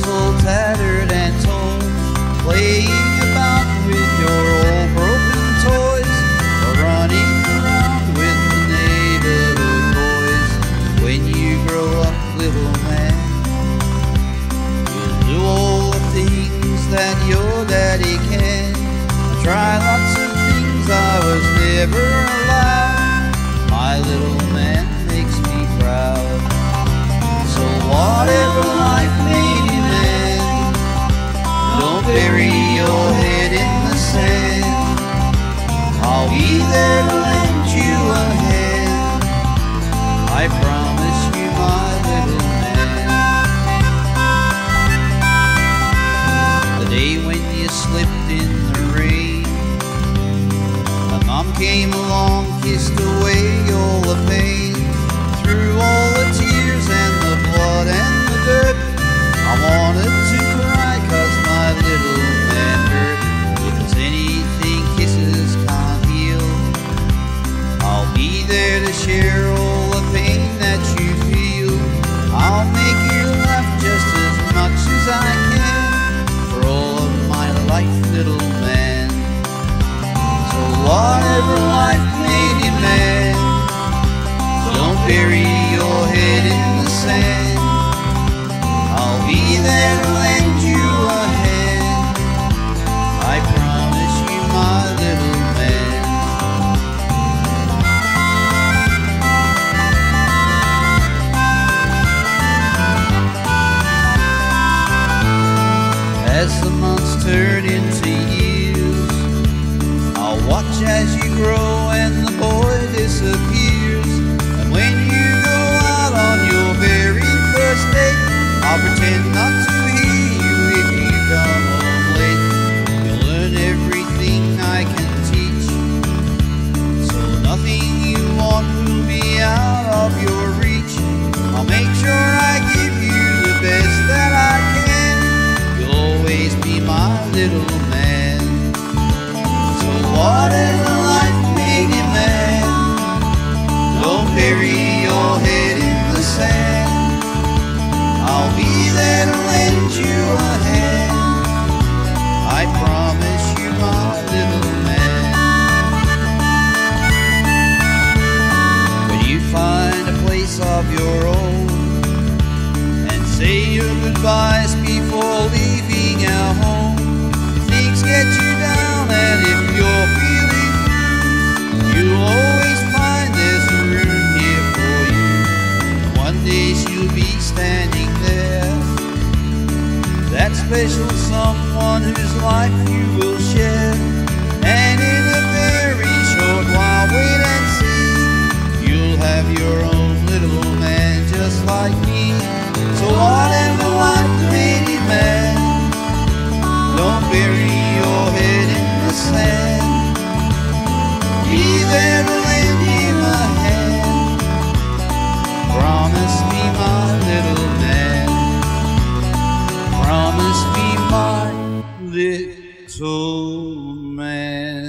full tattered and torn, playing about with your old broken toys, or running around with the neighborhood boys. When you grow up, little man, you'll do all the things that your daddy can. Try lots of things I was never allowed. My little man makes me proud. So whatever life made you man, don't bury your head in the sand. I'll be there to lend you a hand, I promise you, my little man. The day when you slipped in the rain, my mom came along, kissed away all the pain. Through all the tears and the blood and the dirt, I wanted to cry 'cause my little man hurt. If there's anything kisses can't heal, I'll be there to share all the pain that you feel. I'll make you laugh just as much as I can for all of my life, little man. So whatever life made you man, don't bury your head in the sand. I'll be there to lend you a hand, I promise you, my little man. As the months turn into years, I'll watch as you grow and the boy disappears. And when you go out on your very first date, I'll pretend not to hear you if you come home late. You'll learn everything I can teach, so nothing you want will be out of your reach. I'll make sure I give you the best that I can. You'll always be my little man. So whatever life made you man, don't bury your head in the sand. I'll be there to lend you a hand, I promise you, my little man. When you find a place of your own and say your goodbyes before leaving our home, if things get you down and if you're feeling blue, you'll always find there's a room here for you. And one day she'll be standing there, that special someone whose life you will share. And in a very short while, wait and see, you'll have your own little man just like me. So whatever life made you man, don't bury your head in the sand. Be there to lend you a hand, promise me, my little man. Promise me, my little man.